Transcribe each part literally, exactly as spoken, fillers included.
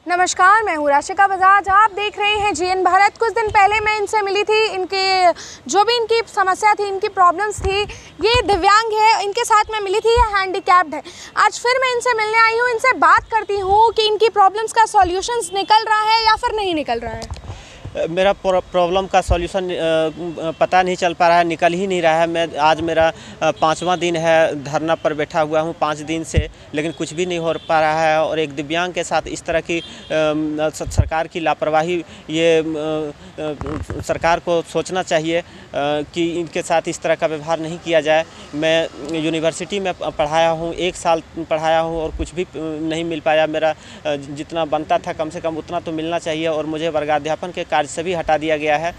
नमस्कार, मैं हूँ राशिका बजाज। आप देख रहे हैं जीएन भारत। कुछ दिन पहले मैं इनसे मिली थी। इनके जो भी इनकी समस्या थी, इनकी प्रॉब्लम्स थी, ये दिव्यांग है, इनके साथ मैं मिली थी, ये हैंडीकैप्ड है। आज फिर मैं इनसे मिलने आई हूँ, इनसे बात करती हूँ कि इनकी प्रॉब्लम्स का सॉल्यूशंस निकल रहा है या फिर नहीं निकल रहा है। मेरा प्रॉब्लम का सॉल्यूशन पता नहीं चल पा रहा है, निकल ही नहीं रहा है। मैं आज मेरा पाँचवा दिन है, धरना पर बैठा हुआ हूँ पाँच दिन से, लेकिन कुछ भी नहीं हो पा रहा है। और एक दिव्यांग के साथ इस तरह की सरकार की लापरवाही, ये सरकार को सोचना चाहिए कि इनके साथ इस तरह का व्यवहार नहीं किया जाए। मैं यूनिवर्सिटी में पढ़ाया हूँ, एक साल पढ़ाया हूँ और कुछ भी नहीं मिल पाया। मेरा जितना बनता था कम से कम उतना तो मिलना चाहिए, और मुझे वर्गाध्यापन के कार्य से भी हटा दिया गया है।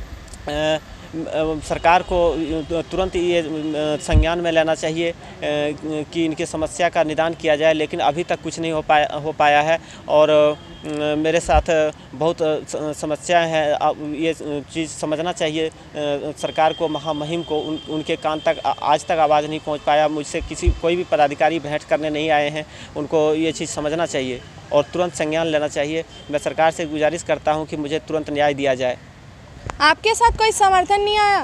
सरकार को तुरंत ये संज्ञान में लेना चाहिए कि इनकी समस्या का निदान किया जाए, लेकिन अभी तक कुछ नहीं हो पाया हो पाया है। और मेरे साथ बहुत समस्याएं हैं। ये चीज़ समझना चाहिए सरकार को, महामहिम को। उन, उनके कान तक आज तक आवाज़ नहीं पहुंच पाया। मुझसे किसी कोई भी पदाधिकारी भेंट करने नहीं आए हैं। उनको ये चीज़ समझना चाहिए और तुरंत संज्ञान लेना चाहिए। मैं सरकार से गुजारिश करता हूं कि मुझे तुरंत न्याय दिया जाए। आपके साथ कोई समर्थन नहीं आया?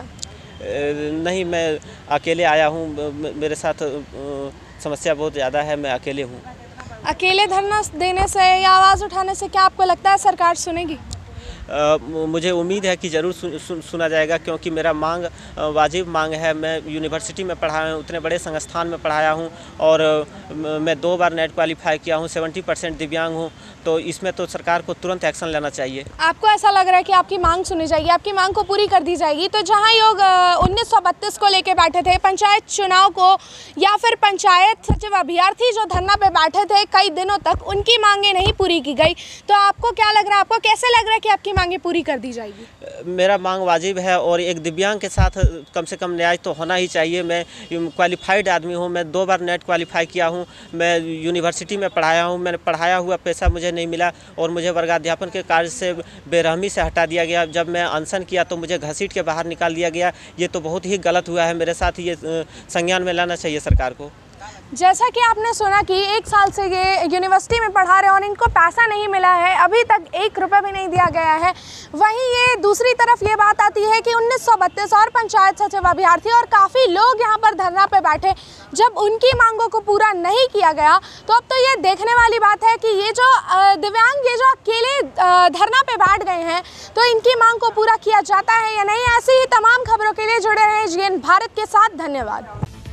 नहीं, मैं अकेले आया हूं। मेरे साथ समस्या बहुत ज़्यादा है, मैं अकेले हूं। अकेले धरना देने से या आवाज़ उठाने से क्या आपको लगता है सरकार सुनेगी? Uh, मुझे उम्मीद है कि ज़रूर सु, सु, सुना जाएगा, क्योंकि मेरा मांग वाजिब मांग है। मैं यूनिवर्सिटी में पढ़ाया हूँ, उतने बड़े संस्थान में पढ़ाया हूँ, और मैं दो बार नेट क्वालिफाई किया हूँ, सत्तर परसेंट दिव्यांग हूँ। तो इसमें तो सरकार को तुरंत एक्शन लेना चाहिए। आपको ऐसा लग रहा है कि आपकी मांग सुनी जाएगी, आपकी मांग को पूरी कर दी जाएगी? तो जहाँ लोग उन्नीस सौ बत्तीस को लेके बैठे थे, पंचायत चुनाव को, या फिर पंचायत सचिव अभ्यर्थी जो धरना पे बैठे थे कई दिनों तक, उनकी मांगे नहीं पूरी की गई, तो आपको क्या लग रहा है, आपको कैसे लग रहा है कि आपकी मांगे पूरी कर दी जाएगी? मेरा मांग वाजिब है, और एक दिव्यांग के साथ कम से कम न्याय तो होना ही चाहिए। मैं क्वालिफाइड आदमी हूँ, मैं दो बार नेट क्वालिफाई किया हूँ, मैं यूनिवर्सिटी में पढ़ाया हूँ। मैंने पढ़ाया हुआ पैसा मुझे नहीं मिला, और मुझे वर्गाध्यापन के कार्य से बेरहमी से हटा दिया गया। जब मैं अनशन किया तो मुझे घसीट के बाहर निकाल दिया गया। ये तो बहुत ही गलत हुआ है मेरे साथ। ये संज्ञान में लाना चाहिए सरकार को। जैसा कि आपने सुना कि एक साल से ये यूनिवर्सिटी में पढ़ा रहे हैं और इनको पैसा नहीं मिला है, अभी तक एक रुपये भी नहीं दिया गया है। वहीं ये दूसरी तरफ ये बात आती है कि उन्नीस सौ बत्तीस और पंचायत सचिव अभ्यर्थी और काफ़ी लोग यहाँ पर धरना पे बैठे, जब उनकी मांगों को पूरा नहीं किया गया, तो अब तो ये देखने वाली बात है कि ये जो दिव्यांग, ये जो अकेले धरना पे बैठ गए हैं, तो इनकी मांग को पूरा किया जाता है या नहीं। ऐसी ही तमाम खबरों के लिए जुड़े रहें जीएन भारत के साथ। धन्यवाद।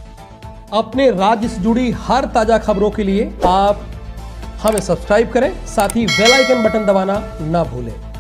अपने राज्य से जुड़ी हर ताजा खबरों के लिए आप हमें सब्सक्राइब करें, साथ ही बेल आइकन बटन दबाना ना भूलें।